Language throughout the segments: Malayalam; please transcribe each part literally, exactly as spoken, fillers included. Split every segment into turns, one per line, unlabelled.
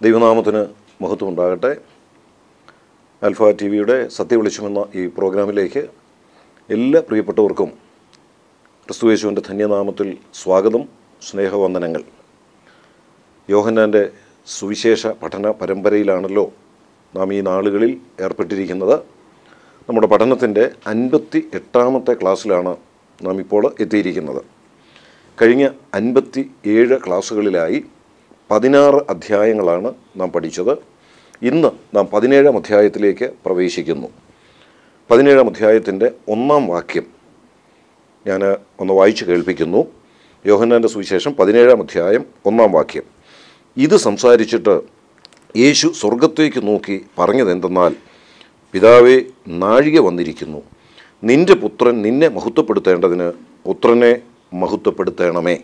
ദൈവനാമത്തിന് മഹത്വം ഉണ്ടാകട്ടെ. ആൽഫ ടി വിയുടെ സത്യവെളിച്ചമെന്ന ഈ പ്രോഗ്രാമിലേക്ക് എല്ലാ പ്രിയപ്പെട്ടവർക്കും ക്രിസ്തുയേശുവിൻ്റെ ധന്യനാമത്തിൽ സ്വാഗതം, സ്നേഹവന്ദനങ്ങൾ. യോഹന്നാൻ്റെ സുവിശേഷ പഠന പരമ്പരയിലാണല്ലോ നാം ഈ നാളുകളിൽ ഏർപ്പെട്ടിരിക്കുന്നത്. നമ്മുടെ പഠനത്തിൻ്റെ അൻപത്തി എട്ടാമത്തെ ക്ലാസ്സിലാണ് നാം ഇപ്പോൾ എത്തിയിരിക്കുന്നത്. കഴിഞ്ഞ അൻപത്തി ഏഴ് ക്ലാസ്സുകളിലായി പതിനാറ് അധ്യായങ്ങളാണ് നാം പഠിച്ചത്. ഇന്ന് നാം പതിനേഴാം അധ്യായത്തിലേക്ക് പ്രവേശിക്കുന്നു. പതിനേഴാം അധ്യായത്തിൻ്റെ ഒന്നാം വാക്യം ഞാൻ ഒന്ന് വായിച്ചു കേൾപ്പിക്കുന്നു. യോഹന്നാൻ്റെ സുവിശേഷം പതിനേഴാം അധ്യായം ഒന്നാം വാക്യം. ഇത് സംസാരിച്ചിട്ട് യേശു സ്വർഗത്തേക്ക് നോക്കി പറഞ്ഞതെന്തെന്നാൽ, പിതാവേ, നാഴിക വന്നിരിക്കുന്നു. നിൻ്റെ പുത്രൻ നിന്നെ മഹത്വപ്പെടുത്തേണ്ടതിന് പുത്രനെ മഹത്വപ്പെടുത്തണമേ.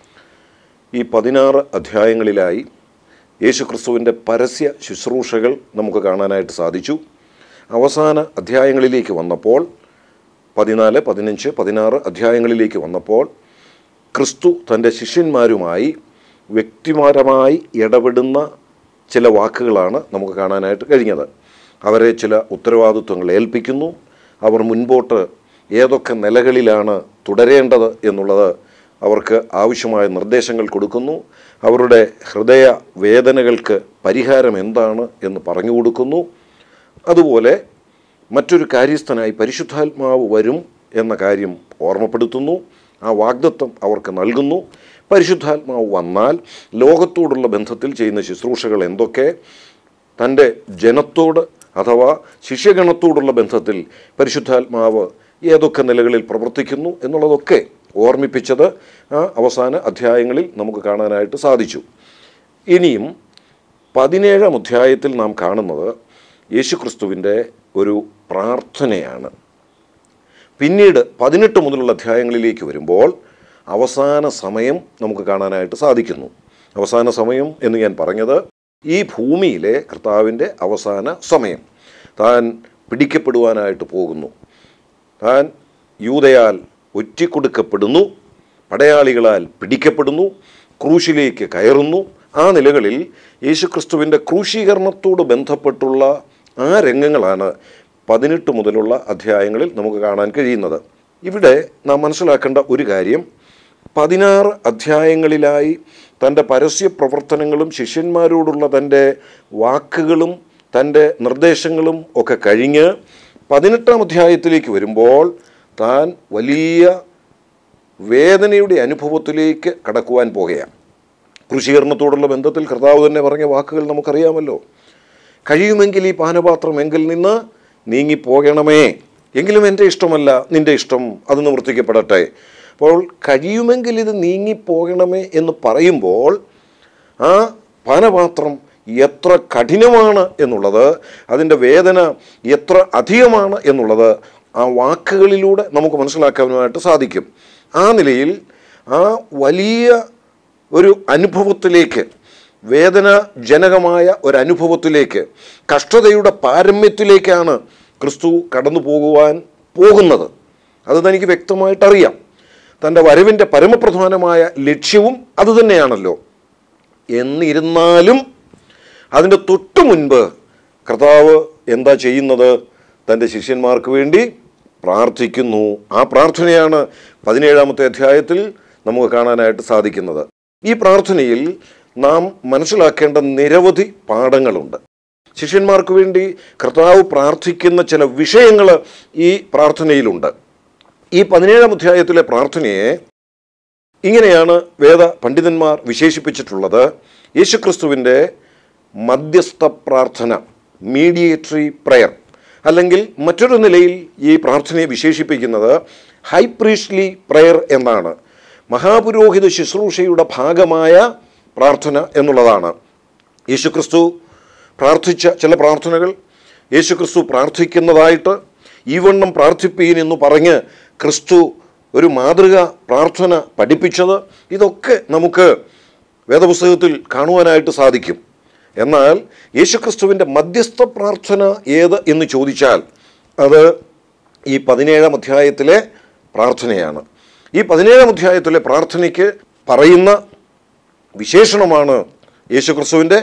ഈ പതിനാറ് അധ്യായങ്ങളിലായി യേശു ക്രിസ്തുവിൻ്റെ പരസ്യ ശുശ്രൂഷകൾ നമുക്ക് കാണാനായിട്ട് സാധിച്ചു. അവസാന അധ്യായങ്ങളിലേക്ക് വന്നപ്പോൾ, പതിനാല് പതിനഞ്ച് പതിനാറ് അധ്യായങ്ങളിലേക്ക് വന്നപ്പോൾ ക്രിസ്തു തൻ്റെ ശിഷ്യന്മാരുമായി വ്യക്തിപരമായി ഇടപെടുന്ന ചില വാക്കുകളാണ് നമുക്ക് കാണാനായിട്ട് കഴിഞ്ഞത്. അവരെ ചില ഉത്തരവാദിത്വങ്ങൾ ഏൽപ്പിക്കുന്നു. അവർ മുൻപോട്ട് ഏതൊക്കെ നിലകളിലാണ് തുടരേണ്ടത് എന്നുള്ളത് അവർക്ക് ആവശ്യമായ നിർദ്ദേശങ്ങൾ കൊടുക്കുന്നു. അവരുടെ ഹൃദയ വേദനകൾക്ക് പരിഹാരം എന്താണ് എന്ന് പറഞ്ഞു കൊടുക്കുന്നു. അതുപോലെ മറ്റൊരു കാര്യസ്ഥനായി പരിശുദ്ധാത്മാവ് വരും എന്ന കാര്യം ഓർമ്മപ്പെടുത്തുന്നു. ആ വാഗ്ദത്തം അവർക്ക് നൽകുന്നു. പരിശുദ്ധാത്മാവ് വന്നാൽ ലോകത്തോടുള്ള ബന്ധത്തിൽ ചെയ്യുന്ന ശുശ്രൂഷകൾ എന്തൊക്കെ, തൻ്റെ ജനത്തോട് അഥവാ ശിഷ്യഗണത്തോടുള്ള ബന്ധത്തിൽ പരിശുദ്ധാത്മാവ് ഏതൊക്കെ നിലകളിൽ പ്രവർത്തിക്കുന്നു എന്നുള്ളതൊക്കെ ഓർമ്മിപ്പിച്ചത് ആ അവസാന അധ്യായങ്ങളിൽ നമുക്ക് കാണാനായിട്ട് സാധിച്ചു. ഇനിയും പതിനേഴാം അധ്യായത്തിൽ നാം കാണുന്നത് യേശുക്രിസ്തുവിൻ്റെ ഒരു പ്രാർത്ഥനയാണ്. പിന്നീട് പതിനെട്ട് മുതലുള്ള അധ്യായങ്ങളിലേക്ക് വരുമ്പോൾ അവസാന സമയം നമുക്ക് കാണാനായിട്ട് സാധിക്കുന്നു. അവസാന സമയം എന്ന് ഞാൻ പറഞ്ഞത് ഈ ഭൂമിയിലെ കർത്താവിൻ്റെ അവസാന സമയം. താൻ പിടിക്കപ്പെടുവാനായിട്ട് പോകുന്നു. താൻ യൂദയാൽ ഒറ്റിക്കൊടുക്കപ്പെടുന്നു, പടയാളികളാൽ പിടിക്കപ്പെടുന്നു, ക്രൂശിലേക്ക് കയറുന്നു. ആ നിലകളിൽ യേശുക്രിസ്തുവിൻ്റെ ക്രൂശീകരണത്തോട് ബന്ധപ്പെട്ടുള്ള ആ രംഗങ്ങളാണ് പതിനെട്ട് മുതലുള്ള അധ്യായങ്ങളിൽ നമുക്ക് കാണാൻ കഴിയുന്നത്. ഇവിടെ നാം മനസ്സിലാക്കേണ്ട ഒരു കാര്യം, പതിനാറ് അധ്യായങ്ങളിലായി തൻ്റെ പരസ്യ പ്രവർത്തനങ്ങളും ശിഷ്യന്മാരോടുള്ള തൻ്റെ വാക്കുകളും തൻ്റെ നിർദ്ദേശങ്ങളും ഒക്കെ കഴിഞ്ഞ് പതിനെട്ടാം അധ്യായത്തിലേക്ക് വരുമ്പോൾ താൻ വലിയ വേദനയുടെ അനുഭവത്തിലേക്ക് കടക്കുവാൻ പോകുകയാണ്. ക്രൂശീകരണത്തോടുള്ള ബന്ധത്തിൽ കർത്താവ് തന്നെ പറഞ്ഞ വാക്കുകൾ നമുക്കറിയാമല്ലോ. കഴിയുമെങ്കിൽ ഈ പാനപാത്രം എങ്കിൽ നിന്ന് നീങ്ങിപ്പോകണമേ, എങ്കിലും എൻ്റെ ഇഷ്ടമല്ല നിൻ്റെ ഇഷ്ടം, അത് നിവർത്തിക്കപ്പെടട്ടെ. അപ്പോൾ കഴിയുമെങ്കിൽ ഇത് നീങ്ങിപ്പോകണമേ എന്ന് പറയുമ്പോൾ ആ പാനപാത്രം എത്ര കഠിനമാണ് എന്നുള്ളത്, അതിൻ്റെ വേദന എത്ര അധികമാണ് എന്നുള്ളത് ആ വാക്കുകളിലൂടെ നമുക്ക് മനസ്സിലാക്കാനായിട്ട് സാധിക്കും. ആ നിലയിൽ ആ വലിയ ഒരു അനുഭവത്തിലേക്ക്, വേദനാജനകമായ ഒരനുഭവത്തിലേക്ക്, കഷ്ടതയുടെ പാരമ്യത്തിലേക്കാണ് ക്രിസ്തു കടന്നു പോകുവാൻ പോകുന്നത്. അത് തനിക്ക് വ്യക്തമായിട്ടറിയാം. തൻ്റെ വരവിൻ്റെ പരമപ്രധാനമായ ലക്ഷ്യവും അതുതന്നെയാണല്ലോ. എന്നിരുന്നാലും അതിൻ്റെ തൊട്ടു മുൻപ് കർത്താവ് എന്താ ചെയ്യുന്നത്? തൻ്റെ ശിഷ്യന്മാർക്ക് വേണ്ടി പ്രാർത്ഥിക്കുന്നു. ആ പ്രാർത്ഥനയാണ് പതിനേഴാമത്തെ അധ്യായത്തിൽ നമുക്ക് കാണാനായിട്ട് സാധിക്കുന്നത്. ഈ പ്രാർത്ഥനയിൽ നാം മനസ്സിലാക്കേണ്ട നിരവധി പാഠങ്ങളുണ്ട്. ശിഷ്യന്മാർക്ക് വേണ്ടി കർത്താവ് പ്രാർത്ഥിക്കുന്ന ചില വിഷയങ്ങൾ ഈ പ്രാർത്ഥനയിലുണ്ട്. ഈ പതിനേഴാം അധ്യായത്തിലെ പ്രാർത്ഥനയെ ഇങ്ങനെയാണ് വേദ പണ്ഡിതന്മാർ വിശേഷിപ്പിച്ചിട്ടുള്ളത്: യേശുക്രിസ്തുവിൻ്റെ മധ്യസ്ഥ പ്രാർത്ഥന, മീഡിയേറ്ററി പ്രയർ. അല്ലെങ്കിൽ മറ്റൊരു നിലയിൽ ഈ പ്രാർത്ഥനയെ വിശേഷിപ്പിക്കുന്നത് ഹൈ പ്രീസ്റ്റ്ലി പ്രയർ എന്നാണ്. മഹാപുരോഹിത ശുശ്രൂഷയുടെ ഭാഗമായ പ്രാർത്ഥന എന്നുള്ളതാണ്. യേശുക്രിസ്തു പ്രാർത്ഥിച്ച ചില പ്രാർത്ഥനകൾ, യേശുക്രിസ്തു പ്രാർത്ഥിക്കുന്നതായിട്ട് ഈ വണ്ണം പ്രാർത്ഥിപ്പീൻ എന്ന് പറഞ്ഞ് ക്രിസ്തു ഒരു മാതൃക പ്രാർത്ഥന പഠിപ്പിച്ചത്, ഇതൊക്കെ നമുക്ക് വേദപുസ്തകത്തിൽ കാണുവാനായിട്ട് സാധിക്കും. എന്നാൽ യേശുക്രിസ്തുവിൻ്റെ മധ്യസ്ഥ പ്രാർത്ഥന ഏത് എന്ന് ചോദിച്ചാൽ അത് ഈ പതിനേഴാം അധ്യായത്തിലെ പ്രാർത്ഥനയാണ്. ഈ പതിനേഴാം അധ്യായത്തിലെ പ്രാർത്ഥനയ്ക്ക് പറയുന്ന വിശേഷണമാണ് യേശുക്രിസ്തുവിൻ്റെ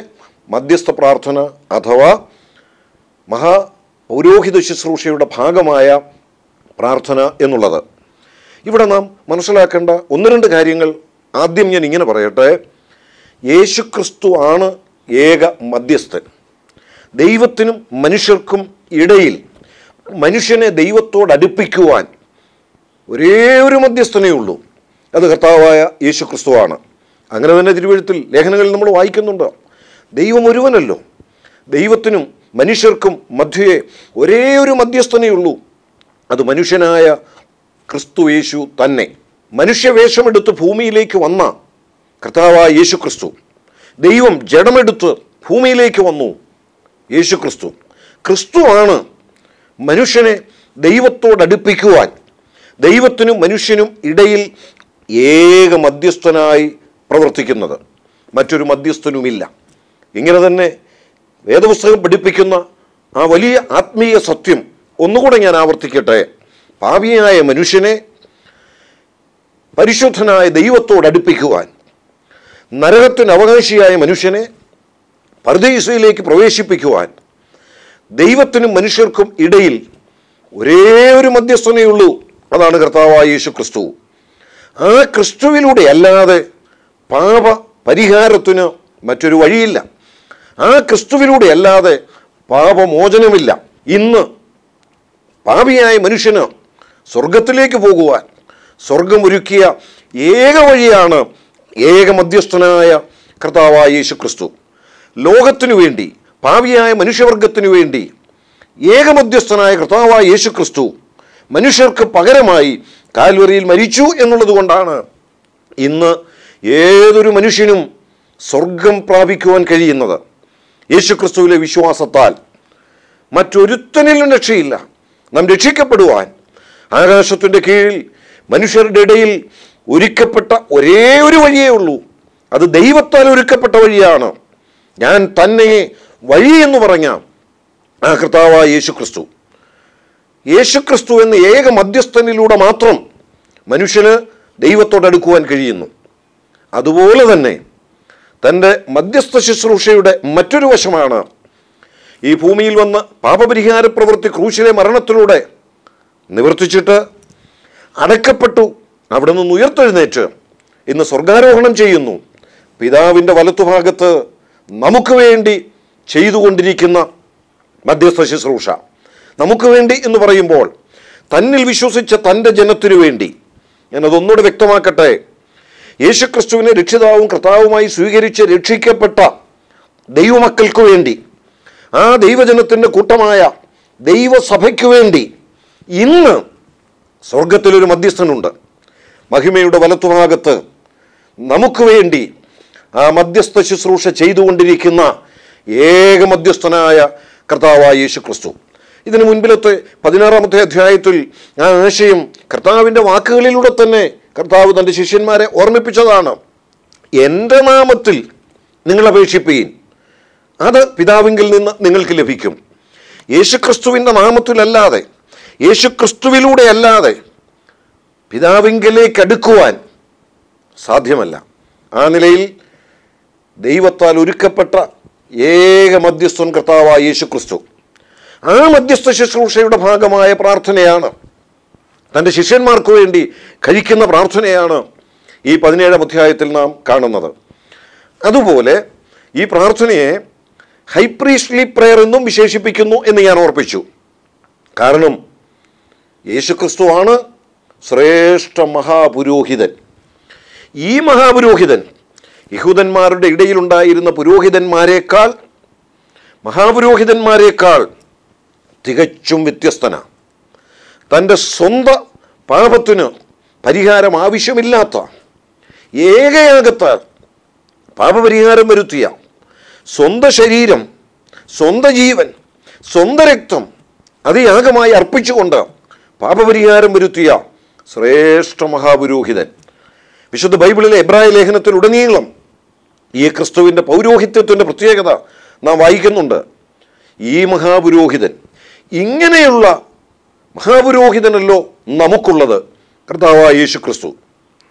മധ്യസ്ഥ പ്രാർത്ഥന അഥവാ മഹാ പൗരോഹിത ശുശ്രൂഷയുടെ ഭാഗമായ പ്രാർത്ഥന എന്നുള്ളത്. ഇവിടെ നാം മനസ്സിലാക്കേണ്ട ഒന്ന് രണ്ട് കാര്യങ്ങൾ ആദ്യം ഞാൻ ഇങ്ങനെ പറയട്ടെ. യേശുക്രിസ്തു ആണ് ഏക മധ്യസ്ഥൻ. ദൈവത്തിനും മനുഷ്യർക്കും ഇടയിൽ മനുഷ്യനെ ദൈവത്തോട് അടുപ്പിക്കുവാൻ ഒരേ ഒരു മധ്യസ്ഥനേ ഉള്ളൂ, അത് കർത്താവായ യേശുക്രിസ്തുവാണ്. അങ്ങനെ തന്നെ തിരുവെഴുത്തിൽ ലേഖനങ്ങളിൽ നമ്മൾ വായിക്കുന്നുണ്ട്. ദൈവം ഒരുവനല്ലോ, ദൈവത്തിനും മനുഷ്യർക്കും മധ്യേ ഒരേ ഒരു മധ്യസ്ഥനേ ഉള്ളൂ, അത് മനുഷ്യനായ ക്രിസ്തു യേശു തന്നെ. മനുഷ്യവേഷമെടുത്ത് ഭൂമിയിലേക്ക് വന്ന കർത്താവായ യേശുക്രിസ്തു, ദൈവം ജഡമെടുത്ത് ഭൂമിയിലേക്ക് വന്നു യേശുക്രിസ്തു. ക്രിസ്തു ആണ് മനുഷ്യനെ ദൈവത്തോടടുപ്പിക്കുവാൻ ദൈവത്തിനും മനുഷ്യനും ഇടയിൽ ഏക മധ്യസ്ഥനായി പ്രവർത്തിക്കുന്നത്. മറ്റൊരു മധ്യസ്ഥനുമില്ല. ഇങ്ങനെ തന്നെ വേദപുസ്തകം പഠിപ്പിക്കുന്ന ആ വലിയ ആത്മീയ സത്യം ഒന്നുകൂടെ ഞാൻ ആവർത്തിക്കട്ടെ. പാപിയായ മനുഷ്യനെ പരിശുദ്ധനായ ദൈവത്തോടടുപ്പിക്കുവാൻ, നരകത്തിന് അവകാശിയായ മനുഷ്യനെ പർദീസയിലേക്ക് പ്രവേശിപ്പിക്കുവാൻ ദൈവത്തിനും മനുഷ്യർക്കും ഇടയിൽ ഒരേ ഒരു മധ്യസ്ഥനേ ഉള്ളൂ, അതാണ് കർത്താവായ യേശു ക്രിസ്തു. ആ ക്രിസ്തുവിലൂടെ അല്ലാതെ പാപ പരിഹാരത്തിന് മറ്റൊരു വഴിയില്ല. ആ ക്രിസ്തുവിലൂടെ അല്ലാതെ പാപമോചനമില്ല. ഇന്ന് പാപിയായ മനുഷ്യന് സ്വർഗത്തിലേക്ക് പോകുവാൻ സ്വർഗമൊരുക്കിയ ഏക വഴിയാണ് ഏക മധ്യസ്ഥനായ കർത്താവായ യേശു ക്രിസ്തു. ലോകത്തിനു വേണ്ടി, പാപിയായ മനുഷ്യവർഗത്തിനു വേണ്ടി ഏക മധ്യസ്ഥനായ കർത്താവായ യേശു ക്രിസ്തു മനുഷ്യർക്ക് പകരമായി കാൽവരിയിൽ മരിച്ചു എന്നുള്ളത് കൊണ്ടാണ് ഇന്ന് ഏതൊരു മനുഷ്യനും സ്വർഗം പ്രാപിക്കുവാൻ കഴിയുന്നത്. യേശു ക്രിസ്തുവിലെ വിശ്വാസത്താൽ മറ്റൊരുത്തനിലും രക്ഷയില്ല. നാം രക്ഷിക്കപ്പെടുവാൻ ആകാശത്തിൻ്റെ കീഴിൽ മനുഷ്യരുടെ ഇടയിൽ ഒരുക്കപ്പെട്ട ഒരേ ഒരു വഴിയേ ഉള്ളൂ, അത് ദൈവത്താൽ ഒരുക്കപ്പെട്ട വഴിയാണ്. ഞാൻ തന്നെ വഴി എന്ന് പറഞ്ഞ ആ കർത്താവായ യേശു ക്രിസ്തു. യേശു ക്രിസ്തു എന്ന ഏക മധ്യസ്ഥനിലൂടെ മാത്രം മനുഷ്യന് ദൈവത്തോടടുക്കുവാൻ കഴിയുന്നു. അതുപോലെ തന്നെ തൻ്റെ മധ്യസ്ഥ ശുശ്രൂഷയുടെ മറ്റൊരു വശമാണ് ഈ ഭൂമിയിൽ വന്ന് പാപപരിഹാര പ്രവൃത്തി ക്രൂശിലെ മരണത്തിലൂടെ നിവർത്തിച്ചിട്ട് അടക്കപ്പെട്ടു, അവിടെ നിന്ന് ഉയർത്തെഴുന്നേറ്റ് ഇന്ന് സ്വർഗാരോഹണം ചെയ്യുന്നു. പിതാവിൻ്റെ വലത്തുഭാഗത്ത് നമുക്ക് വേണ്ടി ചെയ്തുകൊണ്ടിരിക്കുന്ന മധ്യസ്ഥ ശുശ്രൂഷ, നമുക്ക് വേണ്ടി എന്ന് പറയുമ്പോൾ തന്നിൽ വിശ്വസിച്ച തൻ്റെ ജനത്തിനു വേണ്ടി. ഞാനതൊന്നുകൂടെ വ്യക്തമാക്കട്ടെ. യേശുക്രിസ്തുവിനെ രക്ഷിതാവും കർത്താവുമായി സ്വീകരിച്ച് രക്ഷിക്കപ്പെട്ട ദൈവമക്കൾക്ക് വേണ്ടി, ആ ദൈവജനത്തിൻ്റെ കൂട്ടമായ ദൈവസഭയ്ക്ക് വേണ്ടി ഇന്ന് സ്വർഗത്തിലൊരു മധ്യസ്ഥനുണ്ട്. മഹിമയുടെ വലത്തുഭാഗത്ത് നമുക്ക് വേണ്ടി ആ മധ്യസ്ഥ ശുശ്രൂഷ ചെയ്തുകൊണ്ടിരിക്കുന്ന ഏക മധ്യസ്ഥനായ കർത്താവായ യേശു ക്രിസ്തു. ഇതിനു മുൻപിലത്തെ പതിനാറാമത്തെ അധ്യായത്തിൽ ആ ആശയം കർത്താവിൻ്റെ വാക്കുകളിലൂടെ തന്നെ കർത്താവ് തൻ്റെ ശിഷ്യന്മാരെ ഓർമ്മിപ്പിച്ചതാണ്. എൻ്റെ നാമത്തിൽ നിങ്ങൾ അപേക്ഷിപ്പീൻ, അത് പിതാവിങ്കിൽ നിന്ന് നിങ്ങൾക്ക് ലഭിക്കും. യേശുക്രിസ്തുവിൻ്റെ നാമത്തിലല്ലാതെ, യേശുക്രിസ്തുവിലൂടെ അല്ലാതെ പിതാവിങ്കലേക്ക് അടുക്കുവാൻ സാധ്യമല്ല. ആ നിലയിൽ ദൈവത്താൽ ഒരുക്കപ്പെട്ട ഏക മധ്യസ്ഥൻ കർത്താവായ യേശുക്രിസ്തു. ആ മധ്യസ്ഥ ശുശ്രൂഷയുടെ ഭാഗമായ പ്രാർത്ഥനയാണ്, തൻ്റെ ശിഷ്യന്മാർക്ക് വേണ്ടി കഴിക്കുന്ന പ്രാർത്ഥനയാണ് ഈ പതിനേഴാം അധ്യായത്തിൽ നാം കാണുന്നത്. അതുപോലെ ഈ പ്രാർത്ഥനയെ ഹൈപ്രീസ്റ്റ്ലി പ്രെയർ എന്നും വിശേഷിപ്പിക്കുന്നു എന്ന് ഞാൻ ഓർപ്പിച്ചു. കാരണം യേശുക്രിസ്തുവാണ് ശ്രേഷ്ഠ മഹാപുരോഹിതൻ. ഈ മഹാപുരോഹിതൻ യഹൂദന്മാരുടെ ഇടയിലുണ്ടായിരുന്ന പുരോഹിതന്മാരെക്കാൾ, മഹാപുരോഹിതന്മാരെക്കാൾ തികച്ചും വ്യത്യസ്തനാണ്. തൻ്റെ സ്വന്തം പാപത്തിന് പരിഹാരം ആവശ്യമില്ലാത്ത ഏകയാഗത്താൽ പാപപരിഹാരം വരുത്തിയ, സ്വന്തം ശരീരം, സ്വന്തം ജീവൻ, സ്വന്തം രക്തം അത് യാഗമായി അർപ്പിച്ചുകൊണ്ട് പാപപരിഹാരം വരുത്തിയ ശ്രേഷ്ഠ മഹാപുരോഹിതൻ. വിശുദ്ധ ബൈബിളിലെ എബ്രായ ലേഖനത്തിൽ ഉടനീളം ഈ ക്രിസ്തുവിൻ്റെ പൗരോഹിത്യത്തിൻ്റെ പ്രത്യേകത നാം വായിക്കുന്നുണ്ട്. ഈ മഹാപുരോഹിതൻ, ഇങ്ങനെയുള്ള മഹാപുരോഹിതനല്ലോ നമുക്കുള്ളത്. കർത്താവായ യേശു ക്രിസ്തു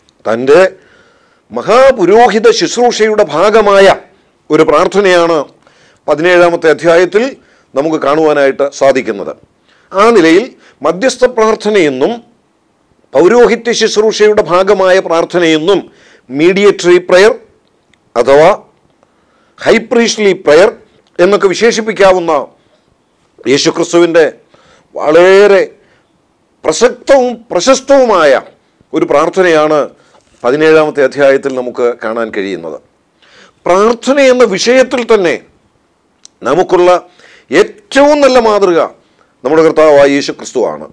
തൻ്റെ മഹാപുരോഹിത ശുശ്രൂഷയുടെ ഭാഗമായ ഒരു പ്രാർത്ഥനയാണ് പതിനേഴാമത്തെ അധ്യായത്തിൽ നമുക്ക് കാണുവാനായിട്ട് സാധിക്കുന്നത്. ആ നിലയിൽ മധ്യസ്ഥ പ്രാർത്ഥനയെന്നും പൗരോഹിത്യ ശുശ്രൂഷയുടെ ഭാഗമായ പ്രാർത്ഥനയെന്നും മീഡിയേറ്ററി പ്രയർ അഥവാ ഹൈ പ്രീസ്റ്റ്ലി പ്രയർ എന്നൊക്കെ വിശേഷിപ്പിക്കാവുന്ന യേശുക്രിസ്തുവിൻ്റെ വളരെ പ്രസക്തവും പ്രശസ്തവുമായ ഒരു പ്രാർത്ഥനയാണ് പതിനേഴാമത്തെ അധ്യായത്തിൽ നമുക്ക് കാണാൻ കഴിയുന്നത്. പ്രാർത്ഥന എന്ന വിഷയത്തിൽ തന്നെ നമുക്കുള്ള ഏറ്റവും നല്ല മാതൃക നമ്മുടെ കർത്താവായ യേശുക്രിസ്തുവാണ്.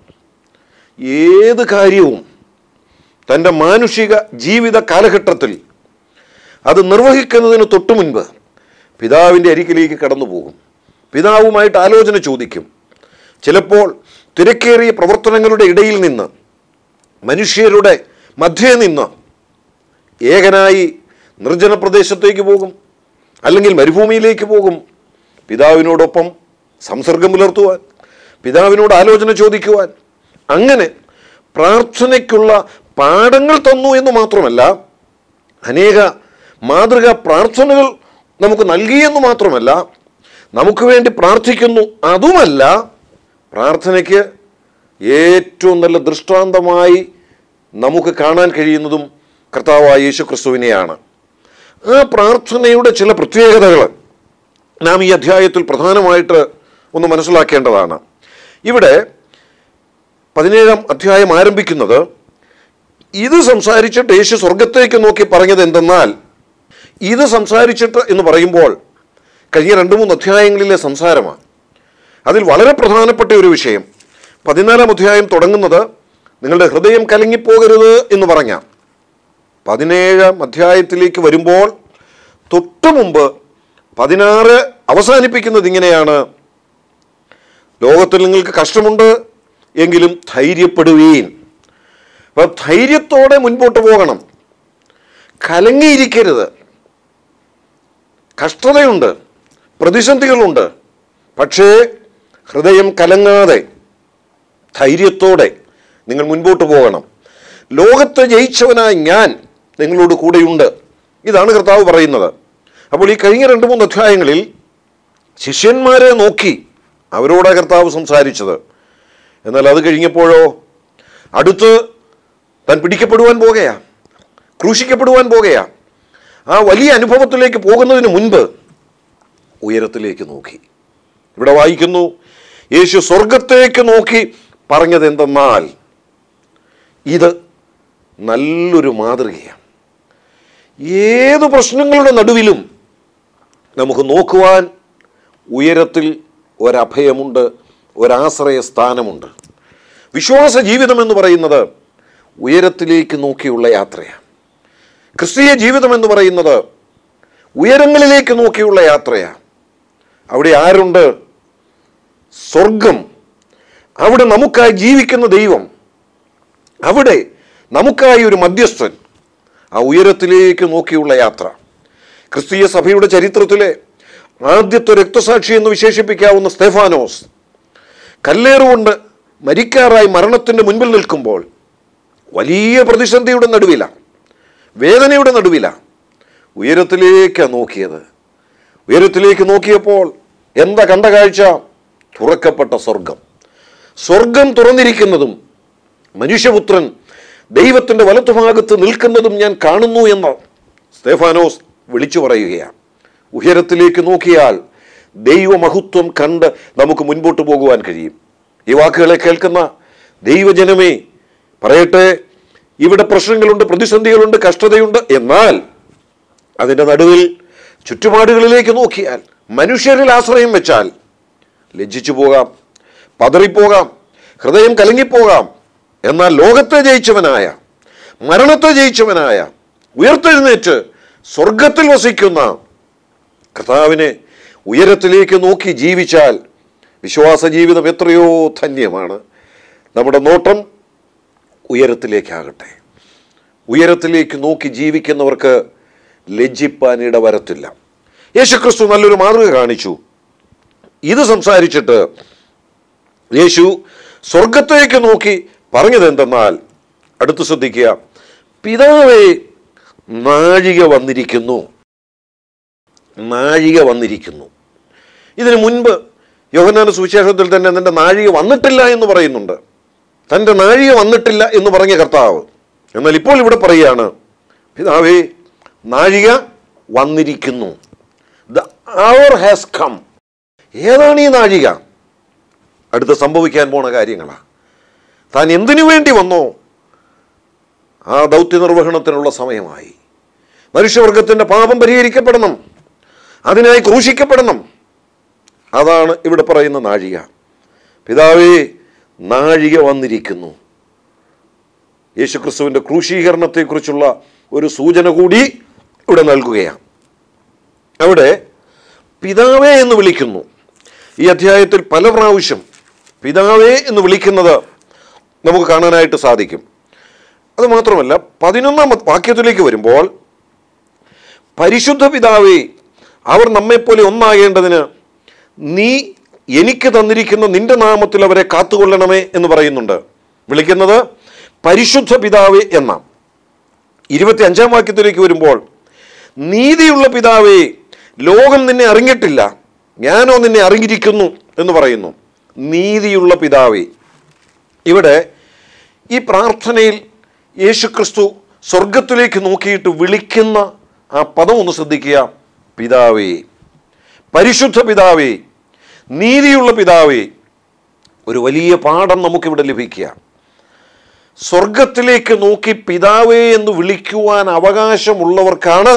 ഏത് കാര്യവും തൻ്റെ മാനുഷിക ജീവിത കാലഘട്ടത്തിൽ അത് നിർവഹിക്കുന്നതിന് തൊട്ടു മുൻപ് പിതാവിൻ്റെ അരികിലേക്ക് കടന്നു പോകും. പിതാവുമായിട്ട് ആലോചന ചോദിക്കും. ചിലപ്പോൾ തിരക്കേറിയ പ്രവർത്തനങ്ങളുടെ ഇടയിൽ നിന്ന്, മനുഷ്യരുടെ മധ്യേ നിന്ന് ഏകനായി നിർജ്ജന പ്രദേശത്തേക്ക് പോകും, അല്ലെങ്കിൽ മരുഭൂമിയിലേക്ക് പോകും. പിതാവിനോടൊപ്പം സംസർഗം പുലർത്തുവാൻ, പിതാവിനോട് ആലോചന ചോദിക്കുവാൻ. അങ്ങനെ പ്രാർത്ഥനയ്ക്കുള്ള പാഠങ്ങൾ തന്നു എന്ന് മാത്രമല്ല, അനേക മാതൃകാ പ്രാർത്ഥനകൾ നമുക്ക് നൽകിയെന്ന് മാത്രമല്ല, നമുക്ക് വേണ്ടി പ്രാർത്ഥിക്കുന്നു. അതുമല്ല, പ്രാർത്ഥനയ്ക്ക് ഏറ്റവും നല്ല ദൃഷ്ടാന്തമായി നമുക്ക് കാണാൻ കഴിയുന്നതും കർത്താവായ യേശു ക്രിസ്തുവിനെയാണ്. ആ പ്രാർത്ഥനയുടെ ചില പ്രത്യേകതകൾ നാം ഈ അധ്യായത്തിൽ പ്രധാനമായിട്ട് ഒന്ന് മനസ്സിലാക്കേണ്ടതാണ്. ഇവിടെ പതിനേഴാം അധ്യായം ആരംഭിക്കുന്നത് ഇത് സംസാരിച്ചിട്ട് യേശു സ്വർഗത്തേക്ക് നോക്കി പറഞ്ഞത് എന്തെന്നാൽ, ഇത് സംസാരിച്ചിട്ട് എന്ന് പറയുമ്പോൾ കഴിഞ്ഞ രണ്ട് മൂന്ന് അധ്യായങ്ങളിലെ സംസാരമാണ്. അതിൽ വളരെ പ്രധാനപ്പെട്ട ഒരു വിഷയം, പതിനാലാം അധ്യായം തുടങ്ങുന്നത് നിങ്ങളുടെ ഹൃദയം കലങ്ങിപ്പോകരുത് എന്ന് പറഞ്ഞ പതിനേഴാം അധ്യായത്തിലേക്ക് വരുമ്പോൾ തൊട്ടു മുമ്പ് പതിനാറ് അവസാനിപ്പിക്കുന്നത് ഇങ്ങനെയാണ്: ലോകത്തിൽ നിങ്ങൾക്ക് കഷ്ടമുണ്ട്, എങ്കിലും ധൈര്യപ്പെടുവീൻ. അപ്പം ധൈര്യത്തോടെ മുൻപോട്ട് പോകണം, കലങ്ങിയിരിക്കരുത്. കഷ്ടതയുണ്ട്, പ്രതിസന്ധികളുണ്ട്, പക്ഷേ ഹൃദയം കലങ്ങാതെ ധൈര്യത്തോടെ നിങ്ങൾ മുൻപോട്ട് പോകണം. ലോകത്തെ ജയിച്ചവനായി ഞാൻ നിങ്ങളോട് കൂടെയുണ്ട്. ഇതാണ് കർത്താവ് പറയുന്നത്. അപ്പോൾ ഈ കഴിഞ്ഞ രണ്ട് മൂന്ന് അധ്യായങ്ങളിൽ ശിഷ്യന്മാരെ നോക്കി അവരോടാണ് കർത്താവ് സംസാരിച്ചത്. എന്നാൽ അത് കഴിഞ്ഞപ്പോഴോ അടുത്ത് താൻ പിടിക്കപ്പെടുവാൻ പോകുകയാ, ക്രൂശിക്കപ്പെടുവാൻ പോകുകയാ. ആ വലിയ അനുഭവത്തിലേക്ക് പോകുന്നതിന് മുൻപ് ഉയരത്തിലേക്ക് നോക്കി. ഇവിടെ വായിക്കുന്നു, യേശു സ്വർഗത്തേക്ക് നോക്കി പറഞ്ഞത് എന്തെന്നാൽ, ഇത് നല്ലൊരു മാതൃകയാണ്. ഏത് പ്രശ്നങ്ങളുടെ നടുവിലും നമുക്ക് നോക്കുവാൻ ഉയരത്തിൽ ഒരഭയമുണ്ട്, ഒരാശ്രയ സ്ഥാനമുണ്ട്. വിശ്വാസ ജീവിതം എന്ന് പറയുന്നത് ഉയരത്തിലേക്ക് നോക്കിയുള്ള യാത്രയാണ്. ക്രിസ്തീയ ജീവിതം എന്ന് പറയുന്നത് ഉയരങ്ങളിലേക്ക് നോക്കിയുള്ള യാത്രയാണ്. അവിടെ ആരുണ്ട്? സ്വർഗം. അവിടെ നമുക്കായി ജീവിക്കുന്ന ദൈവം, അവിടെ നമുക്കായി ഒരു മധ്യസ്ഥൻ. ആ ഉയരത്തിലേക്ക് നോക്കിയുള്ള യാത്ര. ക്രിസ്തീയ സഭയുടെ ചരിത്രത്തിലെ ആദ്യത്തെ രക്തസാക്ഷി എന്ന് വിശേഷിപ്പിക്കാവുന്ന സ്തെഫാനോസ് കല്ലേറുകൊണ്ട് മരിക്കാറായി മരണത്തിൻ്റെ മുൻപിൽ നിൽക്കുമ്പോൾ വലിയ പ്രതിസന്ധിയുടെ നടുവിലാണ്, വേദനയുടെ നടുവിലാണ്, ഉയരത്തിലേക്കാണ് നോക്കിയത്. ഉയരത്തിലേക്ക് നോക്കിയപ്പോൾ എന്താ കണ്ട കാഴ്ച? തുറക്കപ്പെട്ട സ്വർഗം. സ്വർഗം തുറന്നിരിക്കുന്നതും മനുഷ്യപുത്രൻ ദൈവത്തിൻ്റെ വലത്തുഭാഗത്ത് നിൽക്കുന്നതും ഞാൻ കാണുന്നു എന്ന് സ്തെഫാനോസ് വിളിച്ചു പറയുകയാണ്. ഉയരത്തിലേക്ക് നോക്കിയാൽ ദൈവമഹത്വം കണ്ട് നമുക്ക് മുൻപോട്ട് പോകുവാൻ കഴിയും. ഈ വാക്കുകളെ കേൾക്കുന്ന ദൈവജനമേ, പറയട്ടെ, ഇവിടെ പ്രശ്നങ്ങളുണ്ട്, പ്രതിസന്ധികളുണ്ട്, കഷ്ടതയുണ്ട്. എന്നാൽ അതിൻ്റെ നടുവിൽ ചുറ്റുപാടുകളിലേക്ക് നോക്കിയാൽ, മനുഷ്യരിൽ ആശ്രയം വെച്ചാൽ ലജ്ജിച്ചു പോകാം, പതറിപ്പോകാം, ഹൃദയം കലങ്ങിപ്പോകാം. എന്നാൽ ലോകത്തെ ജയിച്ചവനായ, മരണത്തെ ജയിച്ചവനായ, ഉയർത്തെഴുന്നേറ്റ് സ്വർഗത്തിൽ വസിക്കുന്ന കർത്താവിനെ ഉയരത്തിലേക്ക് നോക്കി ജീവിച്ചാൽ വിശ്വാസ ജീവിതം എത്രയോ ധന്യമാണ്. നമ്മുടെ നോട്ടം ഉയരത്തിലേക്കാകട്ടെ. ഉയരത്തിലേക്ക് നോക്കി ജീവിക്കുന്നവർക്ക് ലജ്ജിപ്പാൻ ഇടവരത്തില്ല. യേശുക്രിസ്തു നല്ലൊരു മാതൃക കാണിച്ചു. ഇത് സംസാരിച്ചിട്ട് യേശു സ്വർഗത്തേക്ക് നോക്കി പറഞ്ഞത് എന്തെന്നാൽ, അടുത്ത് ശ്രദ്ധിക്കുക, പിതാവേ, നാഴിക വന്നിരിക്കുന്നു. നാഴിക വന്നിരിക്കുന്നു. ഇതിനു മുൻപ് യോഹന്നാന്റെ സുവിശേഷത്തിൽ തന്നെ തൻ്റെ നാഴിക വന്നിട്ടില്ല എന്ന് പറയുന്നുണ്ട്. തൻ്റെ നാഴിക വന്നിട്ടില്ല എന്ന് പറഞ്ഞ കർത്താവ്, എന്നാൽ ഇപ്പോൾ ഇവിടെ പറയുകയാണ്, പിതാവേ, നാഴിക വന്നിരിക്കുന്നു. The hour has come. ഏതാണ് ഈ നാഴിക? അടുത്ത് സംഭവിക്കാൻ പോണ കാര്യങ്ങളാണ്. താൻ എന്തിനു വേണ്ടി വന്നോ ആ ദൗത്യ നിർവഹണത്തിനുള്ള സമയമായി. മനുഷ്യവർഗത്തിൻ്റെ പാപം പരിഹരിക്കപ്പെടണം, അതിനായി ക്രൂശിക്കപ്പെടണം. അതാണ് ഇവിടെ പറയുന്ന നാഴിക. പിതാവേ, നാഴിക വന്നിരിക്കുന്നു. യേശുക്രിസ്തുവിൻ്റെ ക്രൂശീകരണത്തെക്കുറിച്ചുള്ള ഒരു സൂചന കൂടി ഇവിടെ നൽകുകയാണ്. അവിടെ പിതാവേ എന്ന് വിളിക്കുന്നു. ഈ അധ്യായത്തിൽ പല പ്രാവശ്യം പിതാവേ എന്ന് വിളിക്കുന്നത് നമുക്ക് കാണാനായിട്ട് സാധിക്കും. അതുമാത്രമല്ല, പതിനൊന്നാം വാക്യത്തിലേക്ക് വരുമ്പോൾ, പരിശുദ്ധ പിതാവേ, അവർ നമ്മെപ്പോലെ ഒന്നാകേണ്ടതിന് നീ എനിക്ക് തന്നിരിക്കുന്ന നിന്റെ നാമത്തിൽ അവരെ കാത്തുകൊള്ളണമേ എന്ന് പറയുന്നുണ്ട്. വിളിക്കുന്നത് പരിശുദ്ധ പിതാവേ എന്ന. ഇരുപത്തി അഞ്ചാം വാക്യത്തിലേക്ക് വരുമ്പോൾ, നീതിയുള്ള പിതാവേ, ലോകം നിന്നെ അറിഞ്ഞിട്ടില്ല, ഞാനോ നിന്നെ അറിഞ്ഞിരിക്കുന്നു എന്ന് പറയുന്നു. നീതിയുള്ള പിതാവേ. ഇവിടെ ഈ പ്രാർത്ഥനയിൽ യേശുക്രിസ്തു സ്വർഗത്തിലേക്ക് നോക്കിയിട്ട് വിളിക്കുന്ന ആ പദം ഒന്ന് ശ്രദ്ധിക്കുക. പിതാവേ, പരിശുദ്ധ പിതാവേ, നീതിയുള്ള പിതാവേ. ഒരു വലിയ പാഠം നമുക്കിവിടെ ലഭിക്കുക. സ്വർഗത്തിലേക്ക് നോക്കി പിതാവേ എന്ന് വിളിക്കുവാൻ അവകാശമുള്ളവർക്കാണ്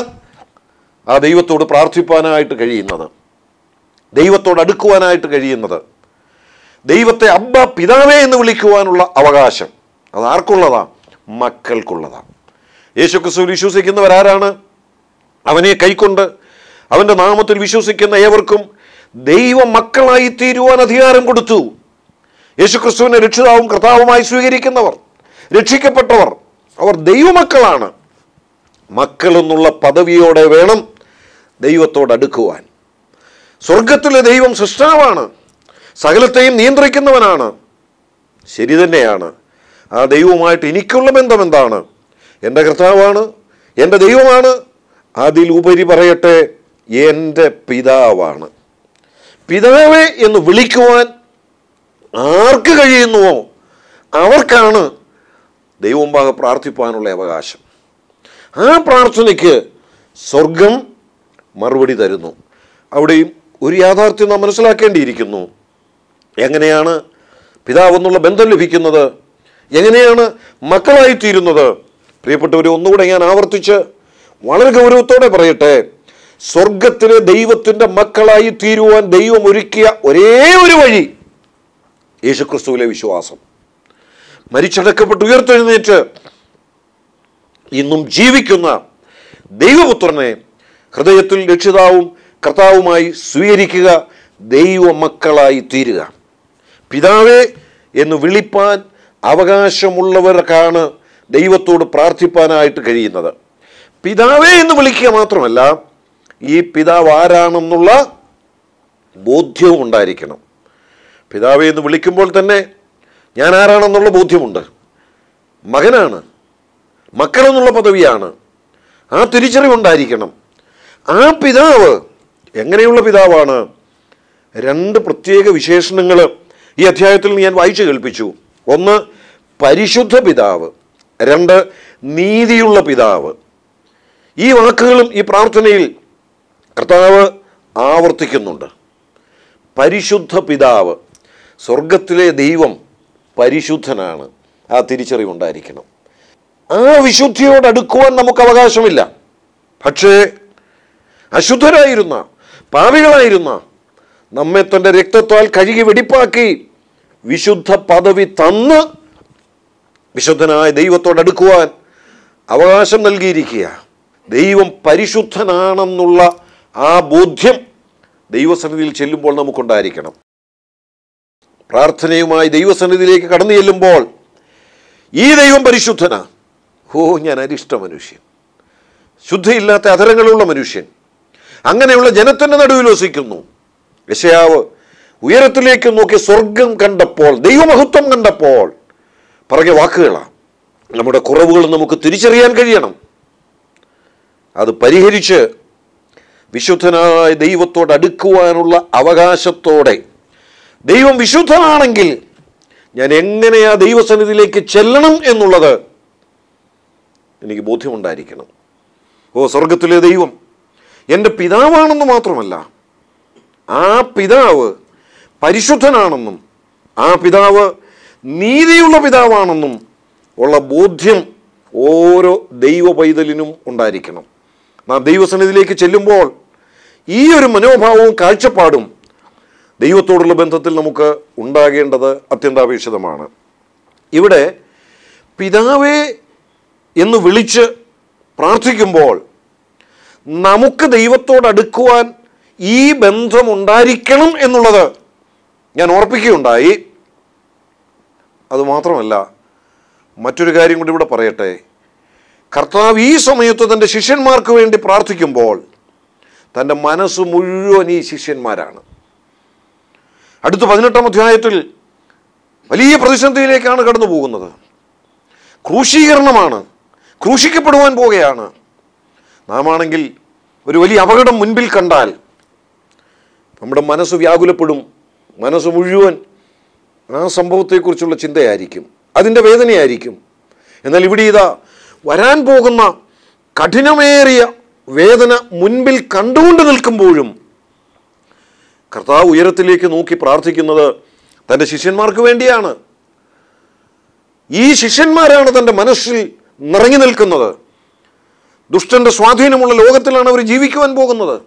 ആ ദൈവത്തോട് പ്രാർത്ഥിപ്പാനായിട്ട് കഴിയുന്നത്, ദൈവത്തോട് അടുക്കുവാനായിട്ട് കഴിയുന്നത്. ദൈവത്തെ അബ്ബ പിതാവേ എന്ന് വിളിക്കുവാനുള്ള അവകാശം അത് ആർക്കുള്ളതാ? മക്കൾക്കുള്ളതാ. യേശുക്രിസ്തുവിൽ വിശ്വസിക്കുന്നവരാരാണ്? അവനെ കൈക്കൊണ്ട് അവൻ്റെ നാമത്തിൽ വിശ്വസിക്കുന്ന ഏവർക്കും ദൈവ മക്കളായി തീരുവാൻ അധികാരം കൊടുത്തു. യേശുക്രിസ്തുവിനെ രക്ഷിതാവും കർത്താവുമായി സ്വീകരിക്കുന്നവർ, രക്ഷിക്കപ്പെട്ടവർ, അവർ ദൈവമക്കളാണ്. മക്കൾ എന്നുള്ള പദവിയോടെ വേണം ദൈവത്തോട് അടുക്കുവാൻ. സ്വർഗത്തിലെ ദൈവം സൃഷ്ടാവാണ്, സകലത്തെയും നിയന്ത്രിക്കുന്നവനാണ്. ശരി തന്നെയാണ്. ആ ദൈവവുമായിട്ട് എനിക്കുള്ള ബന്ധം എന്താണ്? എൻ്റെ കർത്താവാണ്, എൻ്റെ ദൈവമാണ്. അതിലുപരി പറയട്ടെ, എൻ്റെ പിതാവാണ്. പിതാവേ എന്ന് വിളിക്കുവാൻ ആർക്ക് കഴിയുന്നുവോ അവർക്കാണ് ദൈവമുമ്പാകെ പ്രാർത്ഥിപ്പാനുള്ള അവകാശം. ആ പ്രാർത്ഥനയ്ക്ക് സ്വർഗം മറുപടി തരുന്നു. അവിടെയും ഒരു യാഥാർത്ഥ്യം നാം മനസ്സിലാക്കേണ്ടിയിരിക്കുന്നു. എങ്ങനെയാണ് പിതാവെന്നുള്ള ബന്ധം ലഭിക്കുന്നത്? എങ്ങനെയാണ് മക്കളായിത്തീരുന്നത്? പ്രിയപ്പെട്ടവരെ, ഒന്നുകൂടെ ഞാൻ ആവർത്തിച്ച് വളരെ ഗൗരവത്തോടെ പറയട്ടെ. സ്വർഗത്തിലെ ദൈവത്തിൻ്റെ മക്കളായി തീരുവാൻ ദൈവം ഒരുക്കിയ ഒരേ ഒരു വഴി യേശുക്രിസ്തുവിലെ വിശ്വാസം. മരിച്ചടക്കപ്പെട്ട് ഉയർത്തെഴുന്നേറ്റ് ഇന്നും ജീവിക്കുന്ന ദൈവപുത്രനെ ഹൃദയത്തിൽ രക്ഷിതാവും കർത്താവുമായി സ്വീകരിക്കുക, ദൈവ മക്കളായി തീരുക. പിതാവേ എന്ന് വിളിപ്പാൻ അവകാശമുള്ളവർക്കാണ് ദൈവത്തോട് പ്രാർത്ഥിപ്പാനായിട്ട് കഴിയുന്നത്. പിതാവേ എന്ന് വിളിക്കുക മാത്രമല്ല, ഈ പിതാവ് ആരാണെന്നുള്ള ബോധ്യവും ഉണ്ടായിരിക്കണം. പിതാവേ എന്ന് വിളിക്കുമ്പോൾ തന്നെ ഞാൻ ആരാണെന്നുള്ള ബോധ്യമുണ്ട്. മകനാണ്, മക്കളെന്നുള്ള പദവിയാണ്, ആ തിരിച്ചറിവുണ്ടായിരിക്കണം. ആ പിതാവ് എങ്ങനെയുള്ള പിതാവാണ്? രണ്ട് പ്രത്യേക വിശേഷണങ്ങൾ ഈ അധ്യായത്തിൽ ഞാൻ വായിച്ചു കേൾപ്പിച്ചു. ഒന്ന് പരിശുദ്ധ പിതാവ്, രണ്ട് നീതിയുള്ള പിതാവ്. ഈ വാക്കുകളും ഈ പ്രാർത്ഥനയിൽ കർത്താവ് ആവർത്തിക്കുന്നുണ്ട്. പരിശുദ്ധ പിതാവ്, സ്വർഗത്തിലെ ദൈവം പരിശുദ്ധനാണ്. ആ തിരിച്ചറിവുണ്ടായിരിക്കണം. ആ വിശുദ്ധിയോട് അടുക്കുവാൻ നമുക്ക് അവകാശമില്ല. പക്ഷേ അശുദ്ധരായിരുന്ന പാപികളായിരുന്ന നമ്മെ തൻ്റെ രക്തത്താൽ കഴുകി വെടിപ്പാക്കി വിശുദ്ധ പദവി തന്ന് വിശുദ്ധനായ ദൈവത്തോടടുക്കുവാൻ അവകാശം നൽകിയിരിക്കുക. ദൈവം പരിശുദ്ധനാണെന്നുള്ള ആ ബോധ്യം ദൈവസന്നിധിയിൽ ചെല്ലുമ്പോൾ നമുക്കുണ്ടായിരിക്കണം. പ്രാർത്ഥനയുമായി ദൈവസന്നിധിയിലേക്ക് കടന്നു ചെല്ലുമ്പോൾ ഈ ദൈവം പരിശുദ്ധനാ. ഓ, ഞാൻ അരിഷ്ട മനുഷ്യൻ, ശുദ്ധിയില്ലാത്ത അധരങ്ങളുള്ള മനുഷ്യൻ, അങ്ങനെയുള്ള ജനത്തിൻ്റെ നടുവിൽ വസിക്കുന്നു. യെശയ്യാവ് ഉയരത്തിലേക്ക് നോക്കി സ്വർഗം കണ്ടപ്പോൾ, ദൈവമഹത്വം കണ്ടപ്പോൾ പറഞ്ഞ വാക്കുകളാണ്. നമ്മുടെ കുറവുകൾ നമുക്ക് തിരിച്ചറിയാൻ കഴിയണം. അത് പരിഹരിച്ച് വിശുദ്ധനായ ദൈവത്തോട് അടുക്കുവാനുള്ള അവകാശത്തോടെ, ദൈവം വിശുദ്ധനാണെങ്കിൽ ഞാൻ എങ്ങനെയാ ദൈവസന്നിധിയിലേക്ക് ചെല്ലണം എന്നുള്ളത് എനിക്ക് ബോധ്യമുണ്ടായിരിക്കണം. ഓ, സ്വർഗത്തിലെ ദൈവം എൻ്റെ പിതാവാണെന്ന് മാത്രമല്ല, ആ പിതാവ് പരിശുദ്ധനാണെന്നും ആ പിതാവ് നീതിയുള്ള പിതാവാണെന്നും ഉള്ള ബോധ്യം ഓരോ ദൈവ പൈതലിനും ഉണ്ടായിരിക്കണം. നാം ദൈവസന്നിധിയിലേക്ക് ചെല്ലുമ്പോൾ ഈ ഒരു മനോഭാവവും കാഴ്ചപ്പാടും ദൈവത്തോടുള്ള ബന്ധത്തിൽ നമുക്ക് ഉണ്ടാകേണ്ടത് അത്യന്താപേക്ഷിതമാണ്. ഇവിടെ പിതാവേ എന്ന് വിളിച്ച് പ്രാർത്ഥിക്കുമ്പോൾ നമുക്ക് ദൈവത്തോട് അടുക്കുവാൻ ഈ ബന്ധമുണ്ടായിരിക്കണം എന്നുള്ളത് ഞാൻ ഓർപ്പിക്കുകയുണ്ടായി. അതുമാത്രമല്ല, മറ്റൊരു കാര്യം കൂടി ഇവിടെ പറയട്ടെ. കർത്താവ് ഈ സമയത്ത് തൻ്റെ ശിഷ്യന്മാർക്ക് വേണ്ടി പ്രാർത്ഥിക്കുമ്പോൾ തൻ്റെ മനസ്സ് മുഴുവൻ ഈ ശിഷ്യന്മാരാണ്. അടുത്ത പതിനെട്ടാം അധ്യായത്തിൽ വലിയ പ്രതിസന്ധിയിലേക്കാണ് കടന്നു പോകുന്നത്. ക്രൂശീകരണമാണ്, ക്രൂശിക്കപ്പെടുവാൻ പോകുകയാണ്. നാം ആണെങ്കിൽ ഒരു വലിയ അപകടം മുൻപിൽ കണ്ടാൽ നമ്മുടെ മനസ്സ് വ്യാകുലപ്പെടും. മനസ്സ് മുഴുവൻ ആ സംഭവത്തെക്കുറിച്ചുള്ള ചിന്തയായിരിക്കും, അതിൻ്റെ വേദനയായിരിക്കും. എന്നാൽ ഇവിടെ ഇതാ വരാൻ പോകുന്ന കഠിനമേറിയ വേദന മുൻപിൽ കണ്ടുകൊണ്ട് നിൽക്കുമ്പോഴും കർത്താവ് ഉയരത്തിലേക്ക് നോക്കി പ്രാർത്ഥിക്കുന്നത് തൻ്റെ ശിഷ്യന്മാർക്ക് വേണ്ടിയാണ്. ഈ ശിഷ്യന്മാരാണ് തൻ്റെ മനസ്സിൽ നിറങ്ങി നിൽക്കുന്നത്. ദുഷ്ടന്റെ സ്വാധീനമുള്ള ലോകത്തിലാണ് അവർ ജീവിക്കുവാൻ പോകുന്നത്.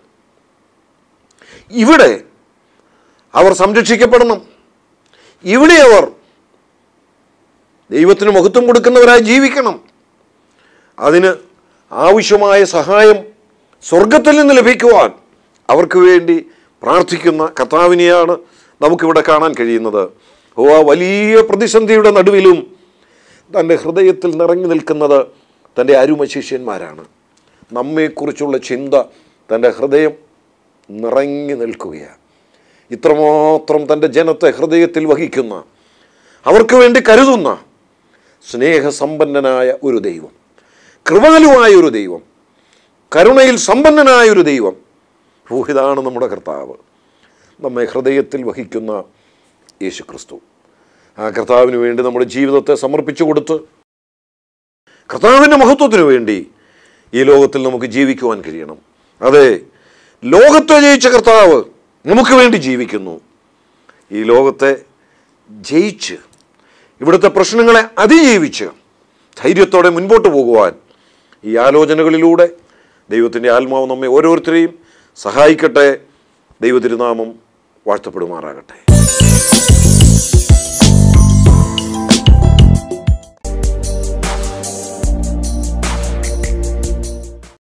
ഇവിടെ അവർ സംരക്ഷിക്കപ്പെടണം. ഇവിടെ അവർ ദൈവത്തിന് മഹത്വം കൊടുക്കുന്നവരായി ജീവിക്കണം. അതിന് ആവശ്യമായ സഹായം സ്വർഗത്തിൽ നിന്ന് ലഭിക്കുവാൻ അവർക്ക് വേണ്ടി പ്രാർത്ഥിക്കുന്ന കർത്താവിനെയാണ് നമുക്കിവിടെ കാണാൻ കഴിയുന്നത്. ഓ, ആ വലിയ പ്രതിസന്ധിയുടെ നടുവിലും തൻ്റെ ഹൃദയത്തിൽ നിറങ്ങി നിൽക്കുന്നത് തൻ്റെ അരുമ ശിഷ്യന്മാരാണ്. നമ്മെക്കുറിച്ചുള്ള ചിന്ത തൻ്റെ ഹൃദയം നിറങ്ങി നിൽക്കുകയാണ്. ഇത്രമാത്രം തൻ്റെ ജനത്തെ ഹൃദയത്തിൽ വഹിക്കുന്ന, അവർക്ക് വേണ്ടി കരുതുന്ന സ്നേഹസമ്പന്നനായ ഒരു ദൈവം, കൃപകലുമായ ഒരു ദൈവം, കരുണയിൽ സമ്പന്നനായ ഒരു ദൈവം. ഓ, ഇതാണ് നമ്മുടെ കർത്താവ്, നമ്മെ ഹൃദയത്തിൽ വഹിക്കുന്ന യേശു ക്രിസ്തു. ആ കർത്താവിന് വേണ്ടി നമ്മുടെ ജീവിതത്തെ സമർപ്പിച്ചു കൊടുത്ത് കർത്താവിൻ്റെ മഹത്വത്തിനു വേണ്ടി ഈ ലോകത്തിൽ നമുക്ക് ജീവിക്കുവാൻ കഴിയണം. അതെ, ലോകത്തെ ജയിച്ച കർത്താവ് നമുക്ക് വേണ്ടി ജീവിക്കുന്നു. ഈ ലോകത്തെ ജയിച്ച് ഇവിടുത്തെ പ്രശ്നങ്ങളെ അതിജീവിച്ച് ധൈര്യത്തോടെ മുൻപോട്ട് പോകുവാൻ ഈ ആലോചനകളിലൂടെ ദൈവത്തിൻ്റെ ആത്മാവ് നമ്മെ ഓരോരുത്തരെയും സഹായിക്കട്ടെ. ദൈവതിരുനാമം വാഴ്ത്തപ്പെടുമാറാകട്ടെ.